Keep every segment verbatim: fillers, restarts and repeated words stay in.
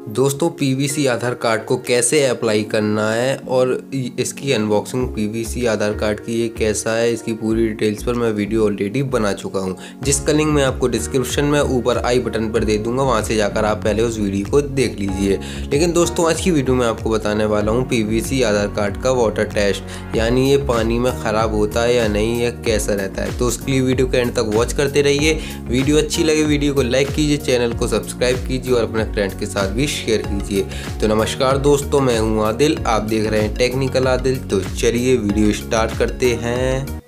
दोस्तों PVC Aadhaar card को कैसे अप्लाई करना है और इसकी अनबॉक्सिंग पीवीसी आधार कार्ड की ये कैसा है, इसकी पूरी डिटेल्स पर मैं वीडियो ऑलरेडी बना चुका हूँ, जिसका लिंक मैं आपको डिस्क्रिप्शन में ऊपर आई बटन पर दे दूंगा। वहाँ से जाकर आप पहले उस वीडियो को देख लीजिए। लेकिन दोस्तों आज की वीडियो में आपको बताने वाला हूँ पीवीसी आधार कार्ड का वाटर टेस्ट, यानी ये पानी में ख़राब होता है या नहीं, या कैसा रहता है। तो उसके लिए वीडियो के एंड तक वॉच करते रहिए। वीडियो अच्छी लगे वीडियो को लाइक कीजिए, चैनल को सब्सक्राइब कीजिए और अपने फ्रेंड के साथ भी शेयर कीजिए। तो नमस्कार दोस्तों, मैं हूं आदिल, आप देख रहे हैं टेक्निकल आदिल। तो चलिए वीडियो स्टार्ट करते हैं।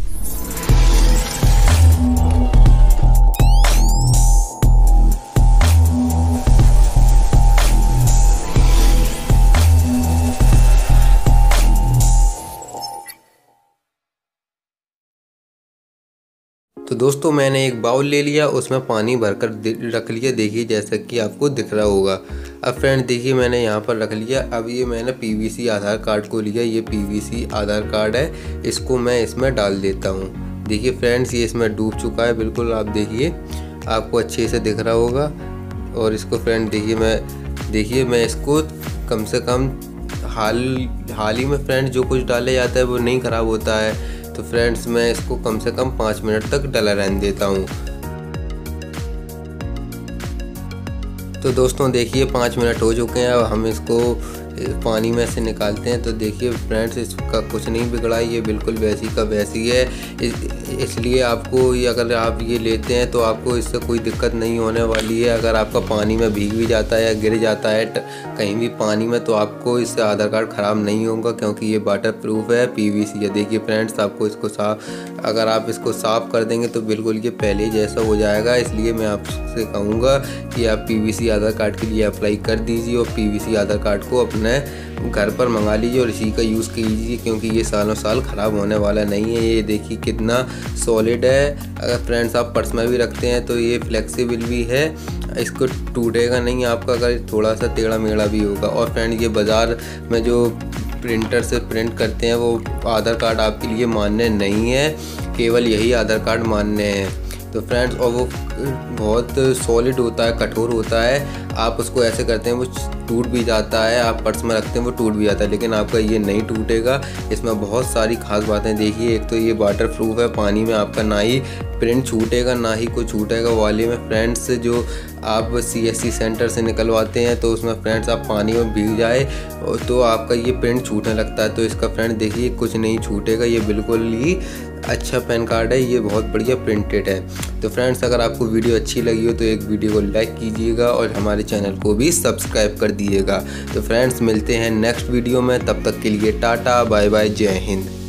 तो दोस्तों मैंने एक बाउल ले लिया, उसमें पानी भरकर रख लिया। देखिए जैसा कि आपको दिख रहा होगा। अब फ्रेंड देखिए मैंने यहाँ पर रख लिया। अब ये मैंने पीवीसी आधार कार्ड को लिया, ये पीवीसी आधार कार्ड है, इसको मैं इसमें डाल देता हूँ। देखिए फ्रेंड्स ये इसमें डूब चुका है बिल्कुल, आप देखिए आपको अच्छे से दिख रहा होगा। और इसको फ्रेंड देखिए मैं देखिए मैं इसको कम से कम हाल हाल ही में फ्रेंड जो कुछ डाले जाता है वो नहीं ख़राब होता है। तो फ्रेंड्स मैं इसको कम से कम पाँच मिनट तक डला रहने देता हूँ। तो दोस्तों देखिए पाँच मिनट हो चुके हैं। अब हम इसको पानी में से निकालते हैं। तो देखिए फ्रेंड्स इसका कुछ नहीं बिगड़ा, ये बिल्कुल वैसी का वैसी है। इसलिए आपको ये अगर आप ये लेते हैं तो आपको इससे कोई दिक्कत नहीं होने वाली है। अगर आपका पानी में भीग भी जाता है या गिर जाता है कहीं भी पानी में, तो आपको इससे आधार कार्ड ख़राब नहीं होगा, क्योंकि ये वाटर प्रूफ है, पीवीसी है। देखिए फ्रेंड्स आपको इसको साफ अगर आप इसको साफ़ कर देंगे तो बिल्कुल ये पहले जैसा हो जाएगा। इसलिए मैं आपसे कहूँगा कि आप पीवीसी आधार कार्ड के लिए अप्लाई कर दीजिए और पीवीसी आधार कार्ड को अपने घर पर मंगा लीजिए और इसी का यूज़ कीजिए, क्योंकि ये सालों साल ख़राब होने वाला नहीं है। ये देखिए कितना सॉलिड है। अगर फ्रेंड्स आप पर्स में भी रखते हैं तो ये फ्लेक्सिबल भी है, इसको टूटेगा नहीं आपका अगर थोड़ा सा टेढ़ा मेढ़ा भी होगा। और फ्रेंड ये बाज़ार में जो प्रिंटर से प्रिंट करते हैं वो आधार कार्ड आपके लिए मान्य नहीं है, केवल यही आधार कार्ड मान्य है। तो फ्रेंड्स और वो बहुत सॉलिड होता है, कठोर होता है। आप उसको ऐसे करते हैं वो टूट भी जाता है, आप पर्स में रखते हैं वो टूट भी जाता है, लेकिन आपका ये नहीं टूटेगा। इसमें बहुत सारी खास बातें देखिए। एक तो ये वाटर प्रूफ है, पानी में आपका ना ही प्रिंट छूटेगा ना ही कुछ छूटेगा। वाले में फ्रेंड्स जो आप सीएससी सेंटर से निकलवाते हैं तो उसमें फ्रेंड्स आप पानी में भीग जाए तो आपका ये प्रिंट छूटने लगता है। तो इसका फ्रेंड देखिए कुछ नहीं छूटेगा, ये बिल्कुल ही अच्छा पैन कार्ड है, ये बहुत बढ़िया प्रिंटेड है। तो फ्रेंड्स अगर आपको वीडियो अच्छी लगी हो तो एक वीडियो को लाइक कीजिएगा और हमारे चैनल को भी सब्सक्राइब कर दीजिएगा। तो फ्रेंड्स मिलते हैं नेक्स्ट वीडियो में, तब तक के लिए टाटा बाय बाय, जय हिंद।